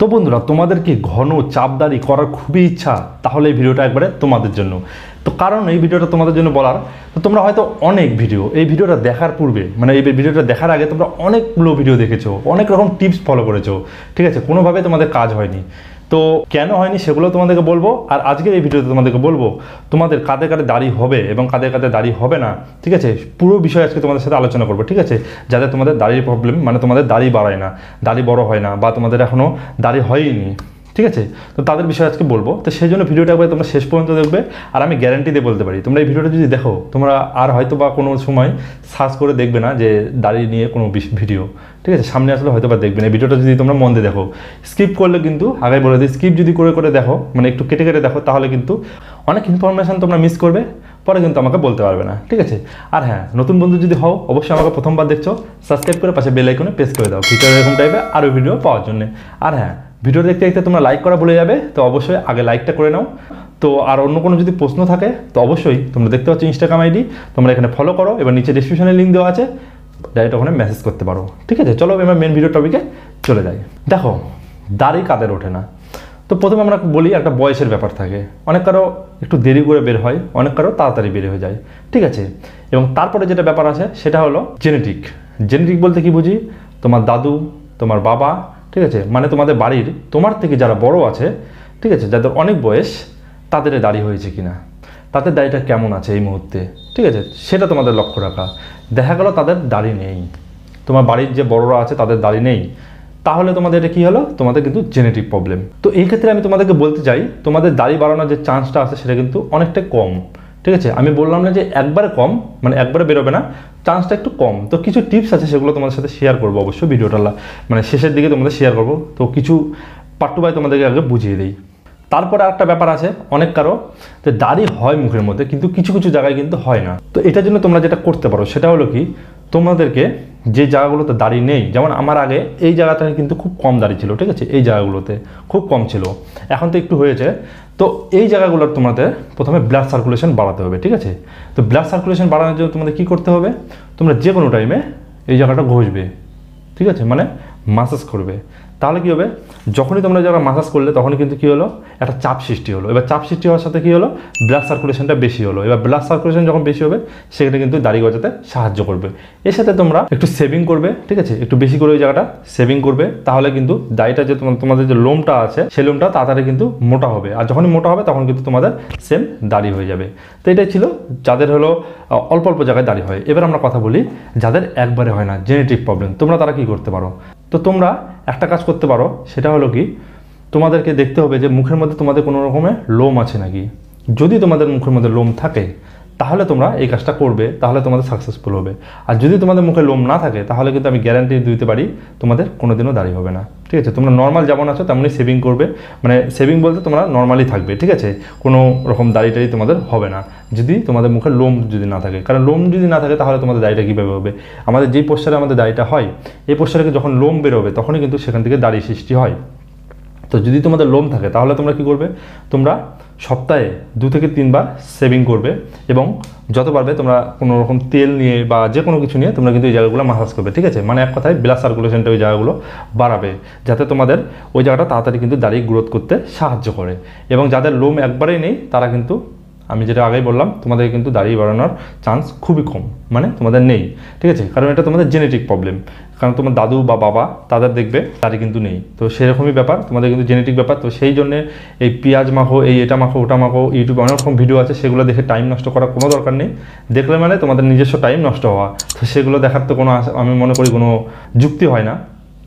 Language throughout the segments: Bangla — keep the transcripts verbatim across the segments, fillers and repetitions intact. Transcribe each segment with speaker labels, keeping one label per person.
Speaker 1: তো বন্ধুরা, তোমাদের কি ঘন চাপদারি করার খুবই ইচ্ছা? তাহলে এই ভিডিওটা একবারে তোমাদের জন্য। তো কারণ এই ভিডিওটা তোমাদের জন্য বলার, তো তোমরা হয়তো অনেক ভিডিও এই ভিডিওটা দেখার পূর্বে, মানে এই ভিডিওটা দেখার আগে তোমরা অনেকগুলো ভিডিও দেখেছো, অনেক রকম টিপস ফলো করেছো, ঠিক আছে, কোনোভাবে তোমাদের কাজ হয়নি। তো কেন হয়নি সেগুলো তোমাদেরকে বলবো, আর আজকের এই ভিডিওতে তোমাদেরকে বলবো তোমাদের কাদের কাদের দাড়ি হবে এবং কাদের কাদের দাড়ি হবে না, ঠিক আছে, পুরো বিষয় আজকে তোমাদের সাথে আলোচনা করবো, ঠিক আছে। যাদের তোমাদের দাড়ির প্রবলেম, মানে তোমাদের দাড়ি বাড়ায় না, দাড়ি বড় হয় না, বা তোমাদের এখনও দাড়ি হয়নি, ঠিক আছে, তো তাদের বিষয়ে আজকে বলবো। তো সেই জন্য ভিডিওটা একবার তোমরা শেষ পর্যন্ত দেখবে। আর আমি গ্যারান্টি দিয়ে বলতে পারি, তোমরা এই ভিডিওটা যদি দেখো, তোমরা আর হয়তো বা কোনো সময় সার্চ করে দেখবে না যে দাড়ি নিয়ে কোনো ভিডিও, ঠিক আছে, সামনে আসলে হয়তো বা দেখবে না। এই ভিডিওটা যদি তোমরা মন দিয়ে দেখো, স্কিপ করলে কিন্তু আগে বলে দিই, স্কিপ যদি করে করে দেখো, মানে একটু কেটে কেটে দেখো, তাহলে কিন্তু অনেক ইনফরমেশান তোমরা মিস করবে, পরে কিন্তু আমাকে বলতে পারবে না, ঠিক আছে। আর হ্যাঁ, নতুন বন্ধু যদি হও, অবশ্যই আমাকে প্রথমবার দেখছো, সাবস্ক্রাইব করে পাশে বেল আইকনে প্রেস করে দাও ফিউচারে এরকম টাইপের আরও ভিডিও পাওয়ার জন্য। আর হ্যাঁ, ভিডিও দেখতে দেখতে তোমরা লাইক করা ভুলে যাবে, তো অবশ্যই আগে লাইকটা করে নাও। তো আর অন্য কোনো যদি প্রশ্ন থাকে, তো অবশ্যই তোমরা দেখতে পাচ্ছ ইনস্টাগ্রাম আইডি, তোমরা এখানে ফলো করো, এবার নিচে ডিসক্রিপশনে লিঙ্ক দেওয়া আছে, ডাইরেক্ট ওখানে মেসেজ করতে পারো, ঠিক আছে। চলো এবার মেন ভিডিও টপিকে চলে যাই। দেখো, দাড়ি কাদের ওঠে না? তো প্রথমে আমরা বলি, একটা বয়সের ব্যাপার থাকে, অনেক কারো একটু দেরি করে বের হয়, অনেক কারো তাড়াতাড়ি বের হয়ে যায়, ঠিক আছে। এবং তারপরে যেটা ব্যাপার আছে সেটা হলো জেনেটিক। জেনেটিক বলতে কি বুঝি? তোমার দাদু, তোমার বাবা, ঠিক আছে, মানে তোমাদের বাড়ির তোমার থেকে যারা বড় আছে, ঠিক আছে, যাদের অনেক বয়স, তাদের দাড়ি হয়েছে কিনা, তাদের দাড়িটা কেমন আছে এই মুহূর্তে, ঠিক আছে, সেটা তোমাদের লক্ষ্য রাখা। দেখা গেল তাদের দাড়ি নেই, তোমার বাড়ির যে বড়রা আছে তাদের দাড়ি নেই, তাহলে তোমাদের এটা কী হলো? তোমাদের কিন্তু জেনেটিক প্রবলেম। তো এই ক্ষেত্রে আমি তোমাদেরকে বলতে চাই, তোমাদের দাড়ি বাড়ানোর যে চান্সটা আছে সেটা কিন্তু অনেকটাই কম, ঠিক আছে। আমি বললাম না যে একবারে কম, মানে একবারে বেরোবে না, চান্সটা একটু কম। তো কিছু টিপস আছে, সেগুলো তোমাদের সাথে শেয়ার করবো অবশ্যই ভিডিওটা, মানে শেষের দিকে তোমাদের শেয়ার করবো। তো কিছু পার্ট টু বাই তোমাদেরকে আগে বুঝিয়ে দিই। তারপরে একটা ব্যাপার আছে, অনেক কারো যে দাড়ি হয় মুখের মধ্যে, কিন্তু কিছু কিছু জায়গায় কিন্তু হয় না। তো এটার জন্য তোমরা যেটা করতে পারো সেটা হলো কি, তোমাদেরকে যে জায়গাগুলোতে দাড়ি নেই, যেমন আমার আগে এই জায়গাটায় কিন্তু খুব কম দাড়ি ছিল, ঠিক আছে, এই জায়গাগুলোতে খুব কম ছিল, এখন তো একটু হয়েছে। তো এই জায়গাগুলোর তোমাদের প্রথমে ব্লাড সার্কুলেশন বাড়াতে হবে, ঠিক আছে। তো ব্লাড সার্কুলেশন বাড়ানোর জন্য তোমাদের কী করতে হবে? তোমরা যে কোনো টাইমে এই জায়গাটা ঘষবে, ঠিক আছে, মানে মাসাজ করবে। তাহলে কী হবে? যখনই তোমরা যারা মাসাজ করলে, তখনই কিন্তু কী হলো? একটা চাপ সৃষ্টি হলো। এবার চাপ সৃষ্টি হওয়ার সাথে কী হলো? ব্লাড সার্কুলেশনটা বেশি হলো। এবার ব্লাড সার্কুলেশন যখন বেশি হবে, সেখানে কিন্তু দাড়ি গজাতে সাহায্য করবে। এর সাথে তোমরা একটু সেভিং করবে, ঠিক আছে, একটু বেশি করে ওই জায়গাটা সেভিং করবে, তাহলে কিন্তু দাড়িটা যে তোমাদের যে লোমটা আছে, সেই লোমটা তাড়াতাড়ি কিন্তু মোটা হবে। আর যখনই মোটা হবে, তখন কিন্তু তোমাদের সেম দাড়ি হয়ে যাবে। তো এটাই ছিল যাদের হলো অল্প অল্প জায়গায় দাড়ি হয়। এবার আমরা কথা বলি যাদের একবারে হয় না, জেনেটিক প্রবলেম, তোমরা তারা কী করতে পারো? তো তোমরা একটা কাজ করতে পারো, সেটা হলো কি, তোমাদেরকে দেখতে হবে যে মুখের মধ্যে তোমাদের কোনো রকমের লোম আছে নাকি। যদি তোমাদের মুখের মধ্যে লোম থাকে, তাহলে তোমরা এই কাজটা করবে, তাহলে তোমাদের সাকসেসফুল হবে। আর যদি তোমাদের মুখে লোম না থাকে, তাহলে কিন্তু আমি গ্যারান্টি দিতে পারি তোমাদের কোনোদিনও দাড়ি হবে না, ঠিক আছে। তোমরা নর্মাল যেমন আছো তেমনই সেভিং করবে, মানে সেভিং বলতে তোমরা নর্মালি থাকবে, ঠিক আছে, কোনো রকম দাড়ি টাড়ি তোমাদের হবে না যদি তোমাদের মুখে লোম যদি না থাকে। কারণ লোম যদি না থাকে, তাহলে তোমাদের দাড়িটা কীভাবে হবে? আমাদের যেই পোস্টারে আমাদের দাড়িটা হয়, এই পোস্টারে যখন লোম বেরোবে, তখনই কিন্তু সেখান থেকে দাড়ি সৃষ্টি হয়। তো যদি তোমাদের লোম থাকে, তাহলে তোমরা কী করবে? তোমরা সপ্তাহে দু থেকে তিনবার সেভিং করবে, এবং যত পারবে তোমরা কোনো রকম তেল নিয়ে বা যে কোনো কিছু নিয়ে তোমরা কিন্তু এই জায়গাগুলো মাসাজ করবে, ঠিক আছে। মানে এক কথায় ব্লাড সার্কুলেশনটা ওই জায়গাগুলো বাড়াবে, যাতে তোমাদের ওই জায়গাটা তাড়াতাড়ি কিন্তু দাড়ি গ্রোথ করতে সাহায্য করে। এবং যাদের লোম একবারেই নেই, তারা কিন্তু, আমি যেটা আগেই বললাম, তোমাদের কিন্তু দাড়ি বাড়ানোর চান্স খুবই কম, মানে তোমাদের নেই, ঠিক আছে। কারণ এটা তোমাদের জেনেটিক প্রবলেম, কারণ তোমার দাদু বা বাবা তাদের দেখবে দাড়ি কিন্তু নেই। তো সেরকমই ব্যাপার, তোমাদের কিন্তু জেনেটিক ব্যাপার। তো সেই জন্যে এই পেঁয়াজ মাখো, এই এটা মাখো, ওটা মাখো, ইউটিউবে অনেক রকম ভিডিও আছে, সেগুলো দেখে টাইম নষ্ট করার কোনো দরকার নেই। দেখলে মানে তোমাদের নিজস্ব টাইম নষ্ট হওয়া, তো সেগুলো দেখার তো কোনো, আমি মনে করি কোনো যুক্তি হয় না।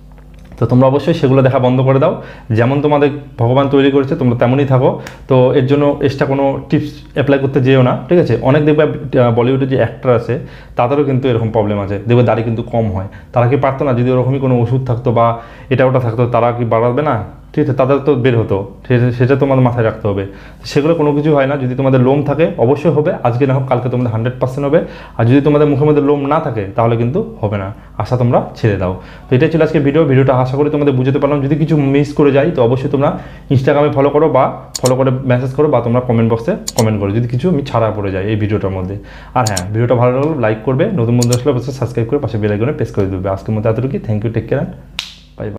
Speaker 1: তো তোমরা অবশ্যই সেগুলো দেখা বন্ধ করে দাও। যেমন তোমাদের ভগবান তৈরি করেছে, তোমরা তেমনই থাকো। তো এর জন্য এক্সট্রা কোনো টিপস অ্যাপ্লাই করতে যেও না, ঠিক আছে। অনেক দেখবে বলিউডে যে অ্যাক্টর আছে, তাদেরও কিন্তু এরকম প্রবলেম আছে, দেখবে দাড়ি কিন্তু কম হয়। তারা কি পারতো না? যদি ওরকমই কোনো ওষুধ থাকতো বা এটা ওটা থাকতো, তারা কি বাড়াবে না? ঠিক আছে, তাদের তো বের হতো, সেটা তোমাদের মাথায় রাখতে হবে। সেগুলো কোনো কিছু হয় না। যদি তোমাদের লোম থাকে, অবশ্যই হবে, আজকে না হোক কালকে তোমাদের হান্ড্রেড পার্সেন্ট হবে। আর যদি তোমাদের মুখের মধ্যে লোম না থাকে, তাহলে কিন্তু হবে না, আশা তোমরা ছেড়ে দাও। তো এটাই ছিল আজকে ভিডিও ভিডিওটা আশা করি তোমাদের বুঝতে পারলাম। যদি কিছু মিস করে যাই, তো অবশ্যই তোমরা ইনস্টাগ্রামে ফলো করো, বা ফলো করে মেসেজ করো, বা তোমরা কমেন্ট বক্সে কমেন্ট করো যদি কিছু আমি ছাড়া পড়ে যাই এই ভিডিওটার মধ্যে। আর হ্যাঁ, ভিডিওটা ভালো লাগলে লাইক করবে, নতুন বন্ধু আসলে অবশ্যই সাবস্ক্রাইব করে পাশে বেল আইকনে প্রেস করে দেবে। আজকের মতো এতটুকু, থ্যাংক ইউ, টেক কেয়ার।